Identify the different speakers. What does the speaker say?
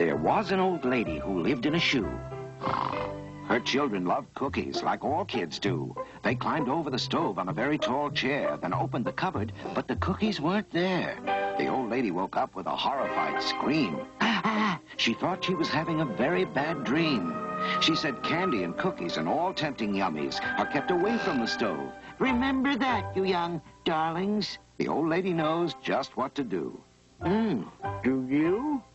Speaker 1: There was an old lady who lived in a shoe. Her children loved cookies, like all kids do. They climbed over the stove on a very tall chair, then opened the cupboard, but the cookies weren't there. The old lady woke up with a horrified scream. She thought she was having a very bad dream. She said candy and cookies and all tempting yummies are kept away from the stove. Remember that, you young darlings. The old lady knows just what to do.
Speaker 2: Do you?